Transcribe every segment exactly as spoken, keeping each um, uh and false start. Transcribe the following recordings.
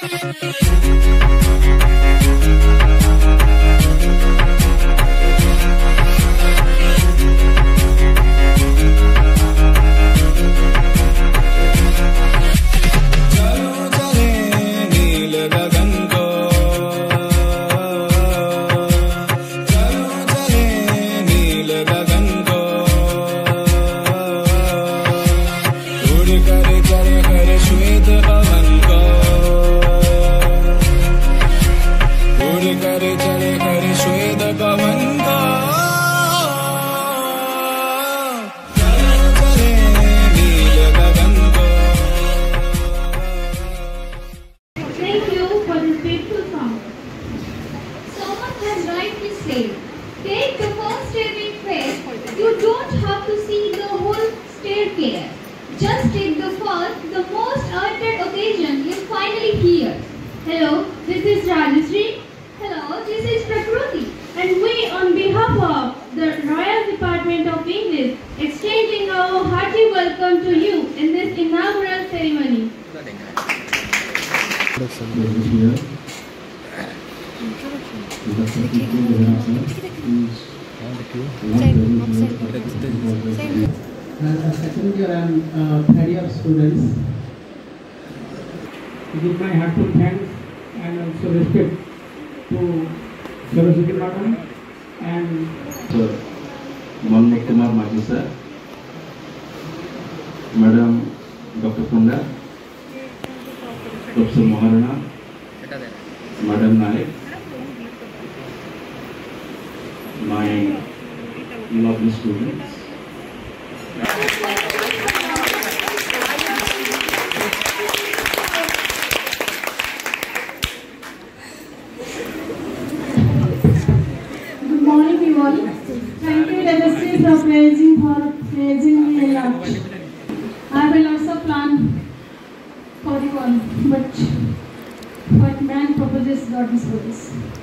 Take the first step in faith. You don't have to see the whole staircase. Just take the first, the most awaited occasion is finally here. Hello, this is Jajpur. Hello, this is Prakriti. And we, on behalf of the Royal Department of English, extending our hearty welcome to you in this inaugural ceremony. As second year and uh, third year students, give my heartfelt thanks and also respect to Saraswati Madam and Sir Manmohan Kumar Maji sir, Madam Doctor Punda, Professor Maharana, Madam Naik, my lovely students. Good morning, everyone. Thank you, Jajpur, for praising for praising me a lot. I will also plan for you all, but what man proposes, God disposes.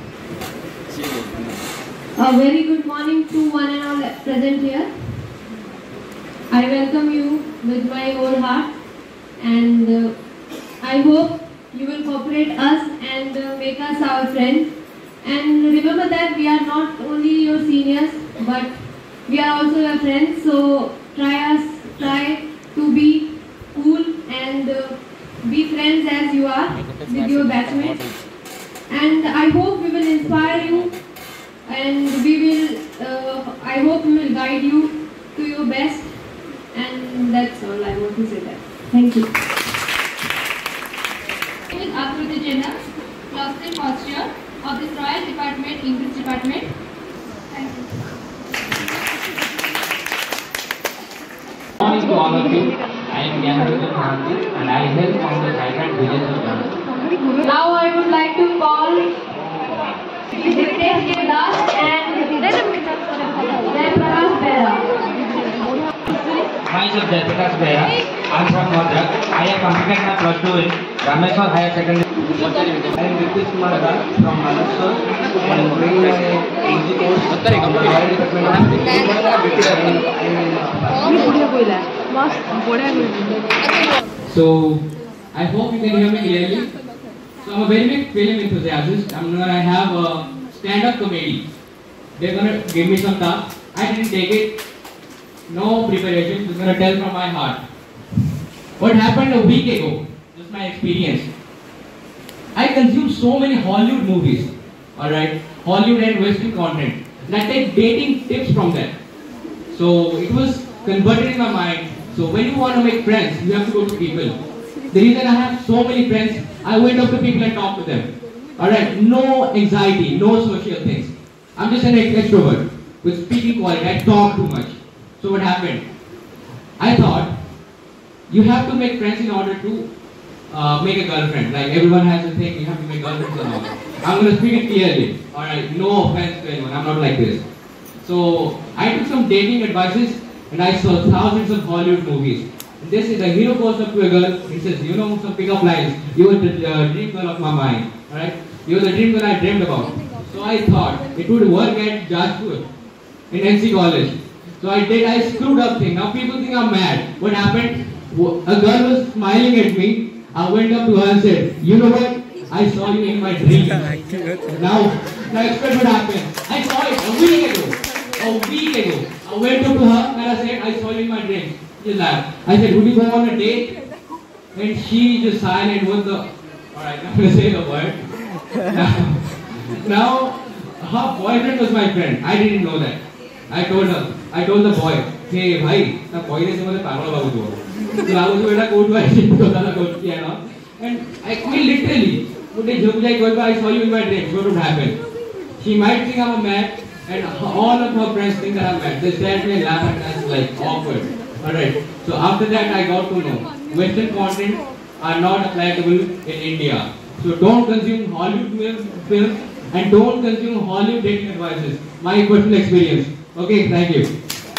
A very good morning to one and all present here. I welcome you with my whole heart, and uh, I hope you will cooperate us and uh, make us our friends. And remember that we are not only your seniors, but we are also your friends. So try us, try to be cool and uh, be friends as you are with your batchmates. And I hope we will inspire you, and we will. Uh, I hope we will guide you to your best. And that's all I want to say that. Thank you. After the agenda, class three first year of this Royal Department, English Department. Thank you. Good morning to all of you. I am Jajpur and I hail from the vibrant village of Jajpur. Now I would like to call Hitesh Das and then Prakash Bera. Myself Jaiprakash Bera. I am from Madras. I have completed my plus two in Rameshwar Higher Secondary. I am Vipis Kumar from Maharashtra and doing my A G course at the Royal Department. So I hope you can hear me clearly. So I'm a very big film enthusiast. I'm gonna have a stand-up comedy. They're gonna give me some tasks. I didn't take it. No preparation. I'm gonna tell from my heart. What happened a week ago? Just my experience. I consume so many Hollywood movies. Alright? Hollywood and Western content. And I take dating tips from them. So it was converted in my mind. So when you want to make friends, you have to go to people. The reason I have so many friends, I went up to people and talk to them. Alright, no anxiety, no social things. I'm just an extrovert with speaking quality. I talk too much. So what happened? I thought you have to make friends in order to uh, make a girlfriend. Like everyone has a thing, you have to make girlfriends and all. I'm going to speak it clearly. Alright, no offense to anyone, I'm not like this. So I took some dating advices and I saw thousands of Hollywood movies. This is a hero goes up to a girl, he says, you know, some pickup lines, you were the uh, dream girl of my mind, alright? You were the dream girl I dreamed about. So I thought it would work at Jajpur in N C college. So I did, I screwed up thing. Now people think I'm mad. What happened? A girl was smiling at me. I went up to her and said, you know what? I saw you in my dream. Now, now expect what happened. I saw it a week ago. A week ago. I went up to her and I said, I saw you in my dream. She laughed. I said, would you go on a date? And she just silent with the, alright, I'm going to say the word. Now, now, her boyfriend was my friend. I didn't know that. I told her, I told the boy, hey, bhai, the boy is going to pagal babu do. So I was going to go to a and I mean literally, I saw you in my dreams. What would happen? She might think I'm a mad, and all of her friends think that I'm mad. They stare at me and laugh, and that's like awkward. Alright. So after that, I got to know Western content are not applicable in India. So don't consume Hollywood films and don't consume Hollywood dating advices. My personal experience. Okay, thank you.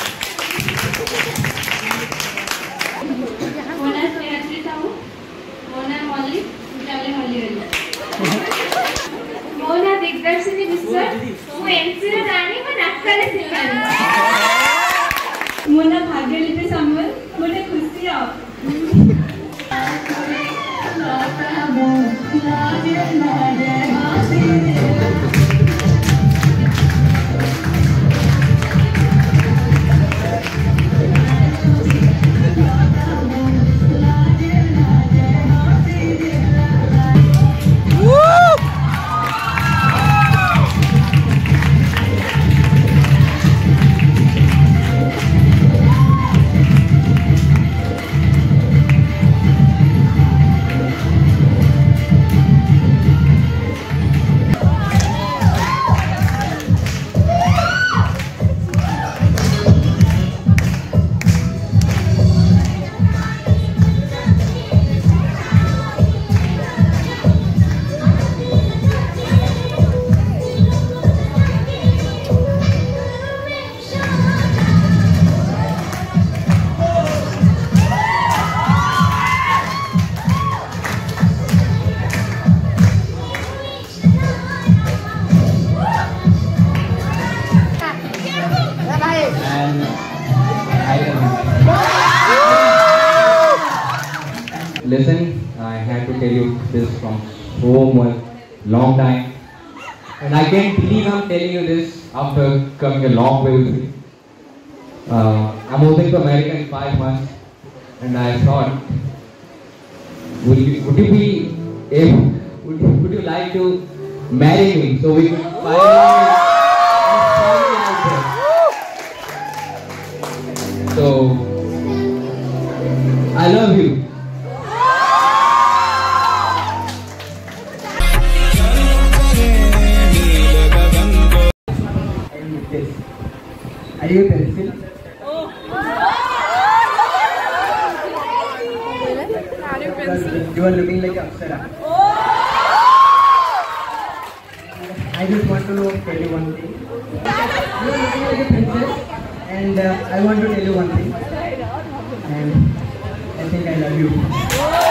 Mona दिग्दर्शनी विसर वो एनसीला जाने में नक्काले सिखाने मोना भाग्यलिपि सामल मोने खुशी आओ Listen, I had to tell you this from so much long time, and I can't believe I'm telling you this after coming a long way with you. Uh, I'm moving to America in five months, and I thought, would you, would you be able, would you, would you like to marry me so we could finally out there? So, I love you. Are you a pencil? Oh. Are you a pencil? You are looking like Apsara. Oh. I just want to tell you one thing. You are looking like a princess, and uh, I want to tell you one thing. And I think I love you.